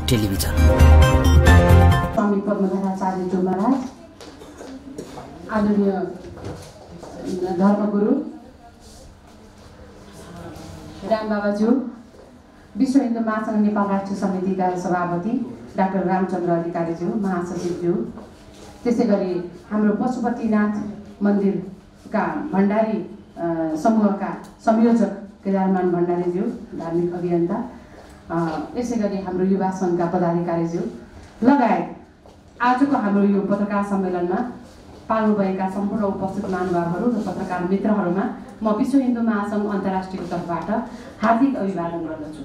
Television. स्वामी पद्मधराचार्यज्यू महाराज, आदरणीय धर्मगुरु राम बाबाज्यू, विश्व हिन्दू महासङ्घ नेपाल राष्ट्रिय समितिका सभापति डाक्टर रामचन्द्र अधिकारीज्यू, महासचिवज्यू, त्यसै गरी हाम्रो पशुपतिनाथ मन्दिरका भण्डारी समूहका संयोजक केदारमान भण्डारीज्यू, धार्मिक अभियन्ता, यसै गरी हाम्रो युवा सङ्घका पदाधिकारीज्यू लगायत आजको हाम्रो यो पत्रकार सम्मेलनमा पाल्नुभएका सम्पूर्ण उपस्थित महानुभावहरू र पत्रकार मित्रहरूमा म विश्व हिन्दू महासङ्घ अन्तर्राष्ट्रियको तर्फबाट हार्दिक अभिवादन गर्दछु।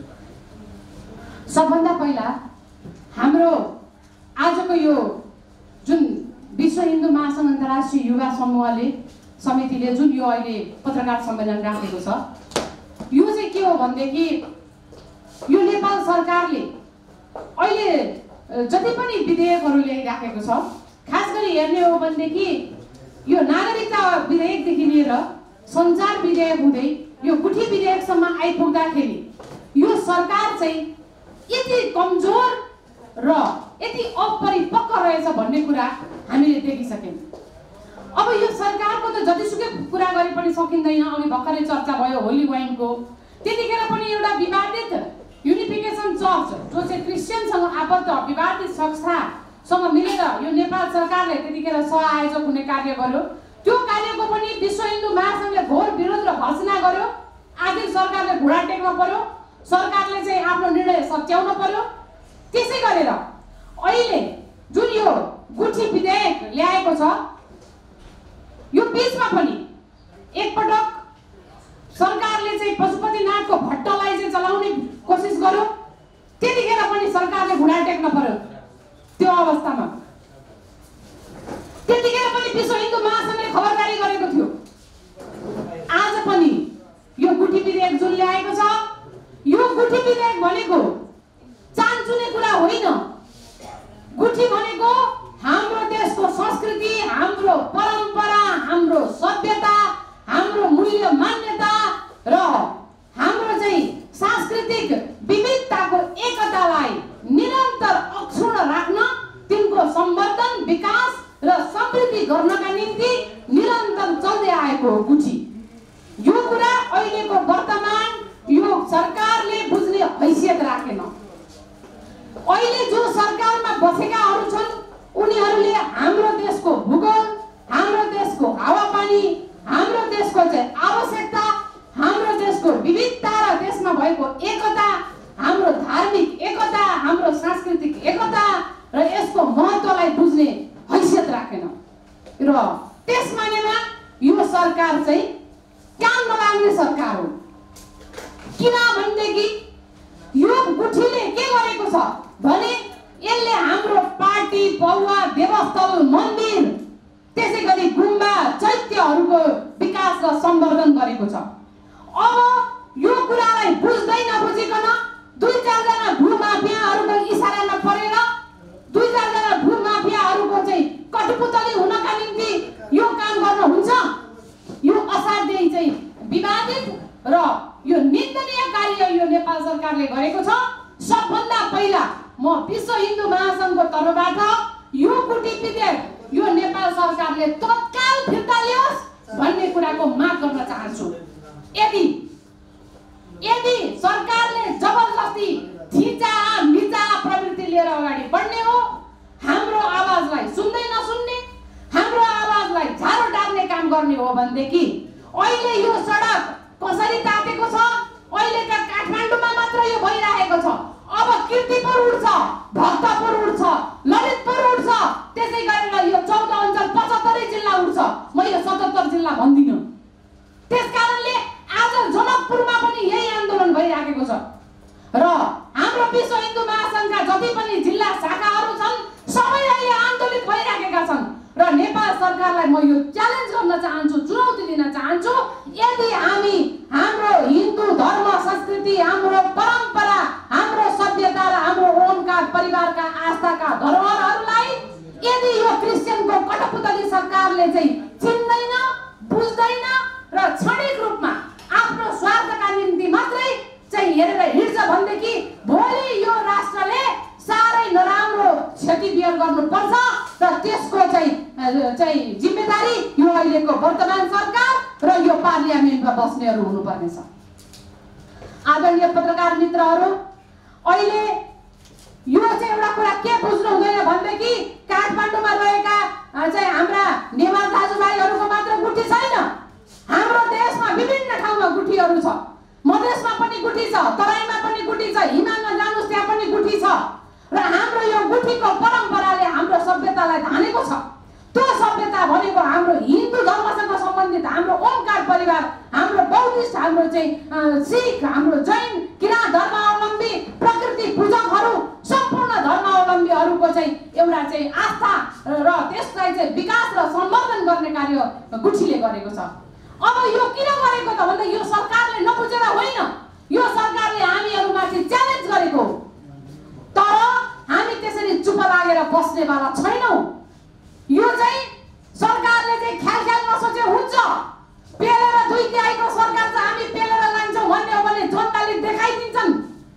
सबभन्दा पहिला हाम्रो आजको यो जुन विश्व हिन्दू महासङ्घ अन्तर्राष्ट्रिय युवा समूहले समितिले जुन यो अहिले पत्रकार सम्मेलन राखेको छ, यो चाहिँ के हो भनेदेखि यो नेपाल सरकारले अहिले जति पनि विधेयकहरू ल्याइराखेको छ, खास गरी हेर्ने हो भनेदेखि यो नागरिकता विधेयकदेखि लिएर सञ्चार विधेयक हुँदै यो गुठी विधेयकसम्म आइपुग्दाखेरि यो सरकार चाहिँ यति कमजोर र यति अपरिपक्व रहेछ भन्ने कुरा हामीले देखिसक्यौँ। अब यो सरकारको त जतिसुकै कुरा गरे पनि सकिँदैन। अघि भर्खरै चर्चा भयो होली वाइनको, त्यतिखेर पनि एउटा विवादित युनिफिकेसन चर्च जो चाहिँ क्रिस्चियनसँग आबद्ध विवादित संस्थासँग मिलेर यो नेपाल सरकारले त्यतिखेर सहआयोजक हुने कार्य गर्यो। त्यो कार्यको पनि विश्व हिन्दू महासङ्घले घोर विरोध र भर्सना गर्यो। आखिर सरकारले घुँडा टेक्न पर्यो, सरकारले चाहिँ आफ्नो निर्णय सच्याउन पर्यो। त्यसै गरेर अहिले जुन यो गुठी विधेयक ल्याएको छ, यो बीचमा पनि एकपटक सरकारले चाहिँ पशुपतिनाथको भट्टलाई चाहिँ चलाउने कोसिस गर्यो। त्यतिखेर पनि सरकारले घुँडा टेक्न पर्यो। त्यो अवस्थामा त्यतिखेर पनि विश्व हिन्दू महासङ्घले खबरदारी गरेको थियो। आज पनि यो गुठी विधेयक जुन ल्याएको छ, यो गुठी विधेयक भनेको चान्चुने कुरा होइन। गुठी भनेको हाम्रो देशको संस्कृति, हाम्रो परम्परा, हाम्रो सभ्यता, हाम्रो मूल्य मान्यता र हाम्रो चाहिँ सांस्कृतिक विविधताको एकतालाई निरन्तर अक्षुण्ण राख्न, तिनको सम्वर्धन, विकास र समृद्धि गर्नका निम्ति निरन्तर चल्दै आएको हो गुठी। यो कुरा अहिलेको वर्तमान यो सरकारले बुझ्ने हैसियत राखेन। अहिले जो सरकारमा बसेकाहरू छन् उनीहरूले हाम्रो देशको भूगोल, हाम्रो देशको हावापानी, हाम्रो देशको चाहिँ आवश्यकता, हाम्रो देशको विविधता र देशमा भएको एकता, हाम्रो धार्मिक एकता, हाम्रो सांस्कृतिक एकता र यसको महत्त्वलाई बुझ्ने हैसियत राखेन। र त्यस मानेमा यो सरकार चाहिँ काम नलाग्ने सरकार हो। किनभनेदेखि यो गुठीले के गरेको छ भने यसले हाम्रो पार्टी, पौवा, देवस्थल, मन्दिर, त्यसै गरी गुम्बा, चैत्यहरूको विकास र सम्वर्धन गरेको छ। अब यो कुरालाई बुझ्दै नबुझिकन दुई चारजना भूमाफियाहरूको इसारामा परेर, दुई चारजना भूमाफियाहरूको चाहिँ कठपुतली हुनका निम्ति यो काम गर्न हुन्छ। यो असाध्यै चाहिँ विवादित र यो निन्दनीय कार्य यो नेपाल सरकारले गरेको छ। सबभन्दा पहिला म विश्व हिन्दू महासङ्घको तर्फबाट यो गुठी विधेयक यो नेपाल सरकारले तत्काल फिर्ता लियोस् भन्ने कुराको माग गर्न चाहन्छु। यदि सरकारले जबरजस्ती थिचा मिचा प्रवृत्ति लिएर अगाडि बढ्ने हो, हाम्रो आवाजलाई सुन्दै नसुन्ने, हाम्रो आवाजलाई झारो डाल्ने काम गर्ने हो भनेदेखि अहिले यो सडक कसरी तातेको छ, अहिले त काठमाडौँमा मात्र यो भइरहेको छ। अब कीर्तिपुर उड्छ, भक्तपुर उड्छ, ललितपुर उड्छ, त्यसै गरेर यो 14 अञ्चल 75 जिल्ला उड्छ। म यो 77 जिल्ला भन्दिनँ। त्यसकारणले आज जनकपुरमा पनि यही आन्दोलन भइराखेको छ र हाम्रो विश्व हिन्दू महासङ्घका जति पनि जिल्ला शाखाहरू छन् सबै अहिले आन्दोलित भइराखेका छन्। र नेपाल सरकारलाई म यो च्यालेन्ज गर्न चाहन्छु, चुनौती दिन चाहन्छु, यदि हामी हाम्रो हिन्दू धर्म, संस्कृति, हाम्रो परम्परा, हाम्रो सभ्यता र हाम्रो ओमकार परिवारका आस्थाका धरोहरहरूलाई यदि यो क्रिस्चियनको कठपुतली सरकारले चाहिँ चिन्दैन, बुझ्दैन र क्षणिक रूपमा आफ्नो स्वार्थका निम्ति मात्रै चाहिँ हेरेर हिँड्छ भनेदेखि भोलि यो राष्ट्रले गर्नुपर्छ र त्यसको चाहिँ जिम्मेदारी यो अहिलेको वर्तमान सरकार र यो पार्लियामेन्टमा बस्नेहरू हुनुपर्नेछ। आदरणीय पत्रकार मित्रहरू, अहिले यो चाहिँ एउटा कुरा के बुझ्नु हुँदैन भनेदेखि काठमाडौँमा रहेका चाहिँ हाम्रा नेवार दाजुभाइहरूको मात्र गुठी छैन। हाम्रो देशमा विभिन्न ठाउँमा गुठीहरू छ। मधेसमा पनि गुठी छ, तराईमा पनि गुठी छ, हिमालमा जानुस् त्यहाँ पनि गुठी छ र हाम्रो यो गुठीको परम्पराले हाम्रो सभ्यतालाई धानेको छ। त्यो सभ्यता भनेको हाम्रो हिन्दू धर्मसँग सम्बन्धित हाम्रो ओमकार परिवार, हाम्रो बौद्धिस्ट, हाम्रो चाहिँ सिख, हाम्रो जैन, किराँत धर्मावलम्बी, प्रकृति पूजकहरू, सम्पूर्ण धर्मावलम्बीहरूको चाहिँ एउटा चाहिँ आस्था र त्यसलाई चाहिँ विकास र सम्वर्धन गर्ने कार्य गुठीले गरेको छ। अब यो किन गरेको त भन्दा यो सरकारले नबुझेर होइन, यो सरकारले हामीहरूमाथि च्यालेन्ज गरेको। तर हामी त्यसरी चुप लागेर बस्नेवाला छैनौँ। यो चाहिँ सरकारले चाहिँ ख्याल नसोचे हुन्छ। पेलेर दुई आएको सरकार चाहिँ हामी पेलेर लान्छौँ भन्ने हो भने जनताले देखाइदिन्छन्।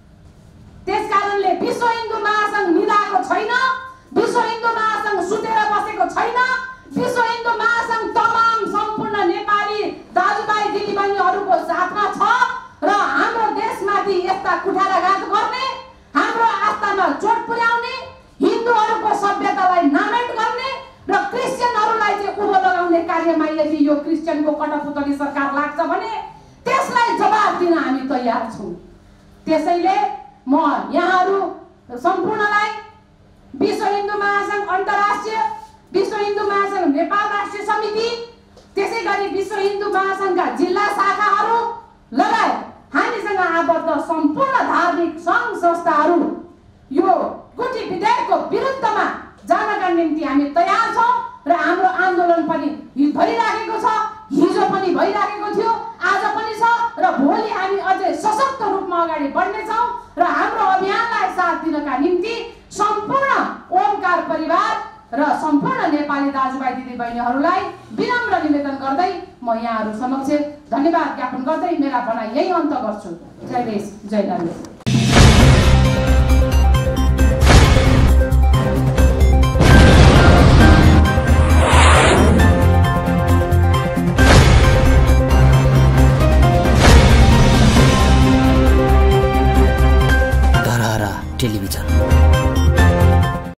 त्यसकारणले विश्व हिन्दू महासङ्घ निदाएको छैन, विश्व हिन्दू महासङ्घ सुतेर बसेको छैन। विश्व हिन्दू महासङ्घ तमाम सम्पूर्ण नेपाली दाजुभाइ दिदीबहिनीहरूको साथमा छ र हाम्रो देशमाथि यस्ता कुठाराघात गर्ने, हाम्रो आस्थामा चोट पुर्याउने, हिन्दूहरूको सभ्यतालाई नामेट गर्ने र क्रिस्चियनहरूलाई चाहिँ उँभो लगाउने कार्यमा यदि यो क्रिस्चियनको कटपुतली सरकार लाग्छ भने त्यसलाई जवाब दिन हामी तयार छौँ। त्यसैले म यहाँहरू सम्पूर्णलाई विश्व हिन्दू महासङ्घ अन्तर्राष्ट्रिय, विश्व हिन्दू महासङ्घ नेपाल राष्ट्रिय समिति, त्यसै गरी विश्व हिन्दू महासङ्घका जिल्ला शाखाहरू लगायत हामीसँग आबद्ध सम्पूर्ण धार्मिक सङ्घ संस्थाहरू यो गुठी विधेयकको विरुद्धमा जानका निम्ति हामी तयार छौँ र हाम्रो आन्दोलन पनि भइराखेको छ, हिजो पनि भइराखेको थियो, आज पनि छ र भोलि हामी अझै सशक्त रूपमा अगाडि बढ्नेछौँ र हाम्रो अभियानलाई साथ दिनका निम्ति सम्पूर्ण ओमकार परिवार र सम्पूर्ण नेपाली दाजुभाइ दिदीबहिनीहरूलाई विनम्र निवेदन गर्दै म यहाँहरू समक्ष धन्यवाद ज्ञापन गर्दै मेरा भनाइ यही अन्त गर्छु। जय देश, जय नारी।